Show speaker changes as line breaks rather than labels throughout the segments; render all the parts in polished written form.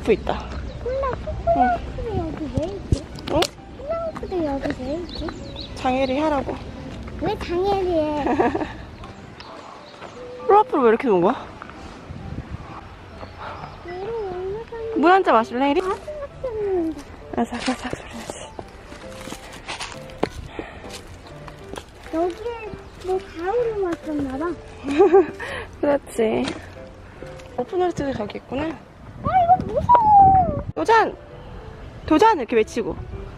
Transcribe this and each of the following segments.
훌라후프 있다.
훌라후프도 여기 왜 있지?
응?
훌라후프도 여기 왜 있지?
장애리 하라고.
왜 장애리에?
훌라후프를 왜 이렇게 놓은 거야? 물 한 잔 마실래, 혜리? 사사사 소리 나지.
여기에 뭐 가을을 왔었나봐.
그렇지. 오픈월드에 저기 있구나.
아, 이거 무서워.
도전! 도전! 이렇게 외치고.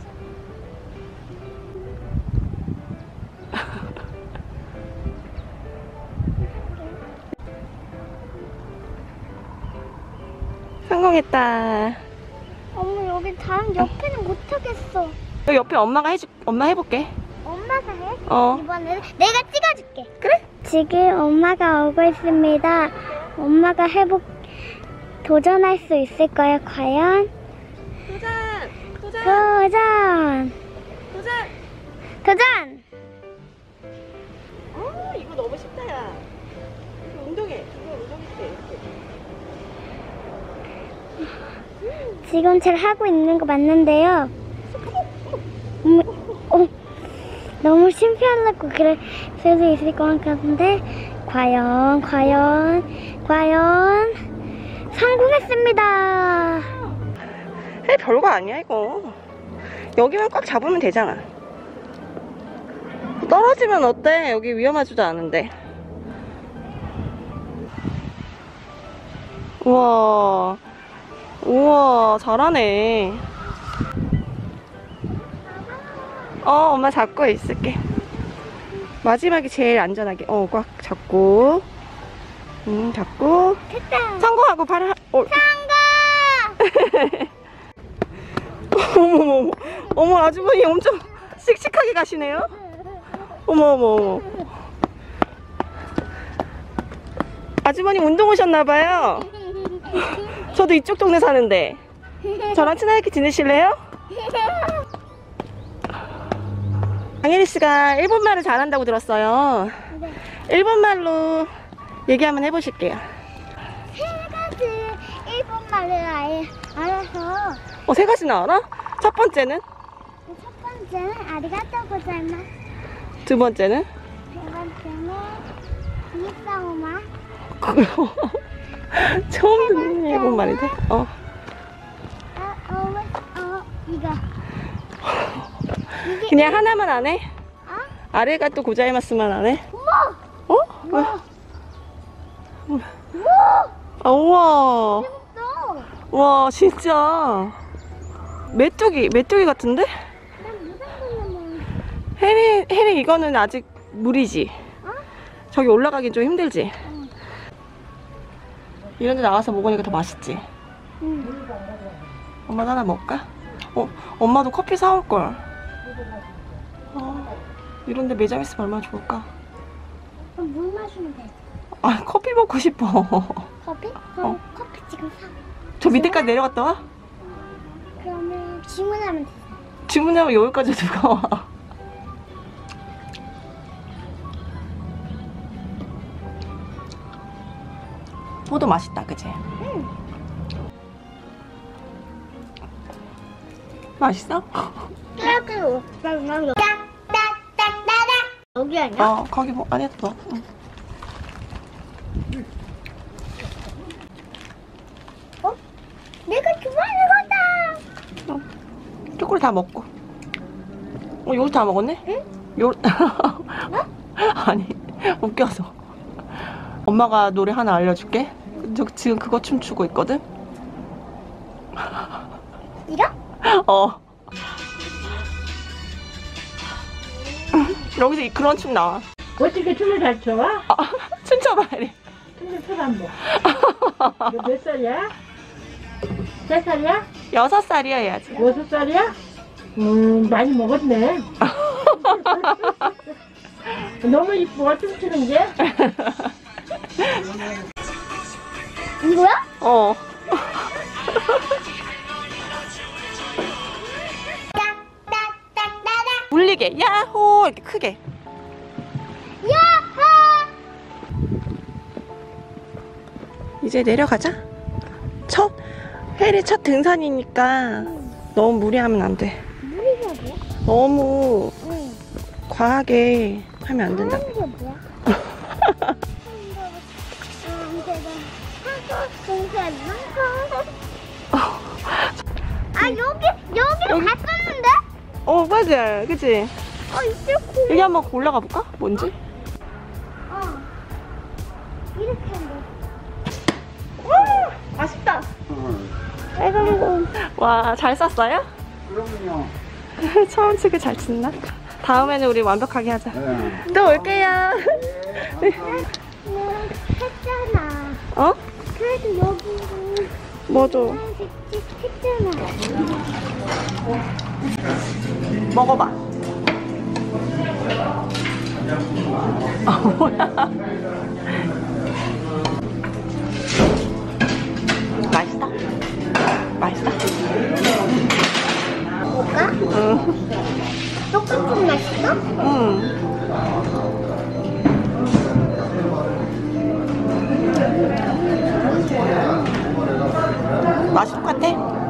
성공했다.
어머, 여기 다른 옆에는 못하겠어.
여기 옆에 엄마 해볼게.
엄마가 해?
어.
이번에는 내가 찍어줄게.
그래?
지금 엄마가 오고 있습니다. 엄마가 도전할 수 있을까요, 과연?
도전! 도전!
도전!
도전!
도전!
이거 너무 쉽다, 야. 이거 운동해. 이거 운동했을 때 이렇게.
지금 잘 하고 있는 거 맞는데요. 너무 심폐하려고 그럴 수도 있을 것 같은데 과연 성공했습니다.
별거 아니야 이거. 여기만 꽉 잡으면 되잖아. 떨어지면 어때? 여기 위험하지도 않은데. 우와, 우와, 잘하네. 엄마 잡고 있을게. 마지막에 제일 안전하게. 꽉 잡고. 잡고.
됐다.
성공하고 발을
성공!
어머머머. 어머, 아주머니 엄청 씩씩하게 가시네요. 어머어머. 아주머니 운동 오셨나봐요. 저도 이쪽 동네 사는데. 저랑 친하게 지내실래요? 강혜리 씨가 일본말을 잘한다고 들었어요.
네.
일본말로 얘기 한번 해보실게요.
세 가지 일본말을 알아서.
세 가지나 알아? 첫 번째는?
첫 번째는 아리가또 고자이마스.
두 번째는?
세 번째는 이사오마.
처음 듣는 일본말인데?
이거.
그냥 하나만 안 해?
어?
아레가또 고자이마스만 안 해?
우와!
왜? 우와.
재밌어.
와, 진짜. 메뚜기 같은데?
난 무슨
혜리 이거는 아직 물이지?
어?
저기 올라가긴 좀 힘들지? 이런 데 나와서 먹으니까 더 맛있지?
응.
엄마도 하나 먹을까? 엄마도 커피 사올걸. 이런 데 매장 있으면 얼마나 좋을까?
그럼 물 마시면 돼.
커피 먹고 싶어.
커피? 그럼 커피 지금 사.
저 밑에까지 내려갔다 와?
그러면 주문하면 돼.
주문하면 여기까지 누가 와? 포도 맛있다, 그치?
응.
맛있어?
이렇게 여기 아니야?
거기 뭐 안에 둬. 응.
내가 좋아하는 거다.
초콜릿 다 먹고. 요거트 다 먹었네?
응?
아니, 웃겨서. 엄마가 노래 하나 알려줄게. 지금 그거 춤추고 있거든?
이거?
여기서 그런 춤 나와.
어떻게 춤을 잘 춰?
춤춰봐, 이래.
춤을 춰 한번. 너 몇 살이야? 3살이야?
6살이야, 해야지.
5살이야? 많이 먹었네. 너무 이뻐, 춤추는 게.
이거야?
울리게, 야호! 이렇게 크게.
야호!
이제 내려가자. 첫 혜리 첫 등산이니까 너무 무리하면 안 돼.
무리냐고?
너무
응.
과하게 하면 안 된다.
하는 게 뭐야? 아 여기 갔었는데?
맞아. 그치?
이제
여기 한번 올라가 볼까? 뭔지?
이렇게 한다.
맛있다. 아이고. 와, 잘 쌌어요?
그럼요.
처음 치기 잘 쳤나? 다음에는 우리 완벽하게 하자.
네.
또 올게요.
했잖아.
어?
그래도 여기는
맞아.
했잖아.
먹어봐. 뭐야? 맛있다. 맛있다.
뭐가?
응.
똑같은 맛있어?
응. 맛이 똑같아?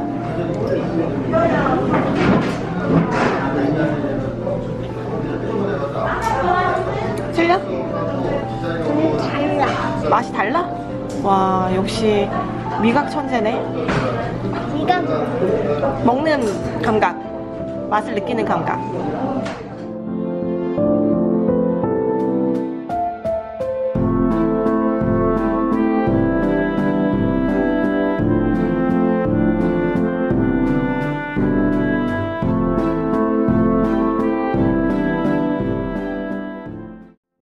틀려?
달라.
맛이 달라? 와, 역시 미각 천재네.
네가 뭐?
먹는 감각, 맛을 느끼는 감각.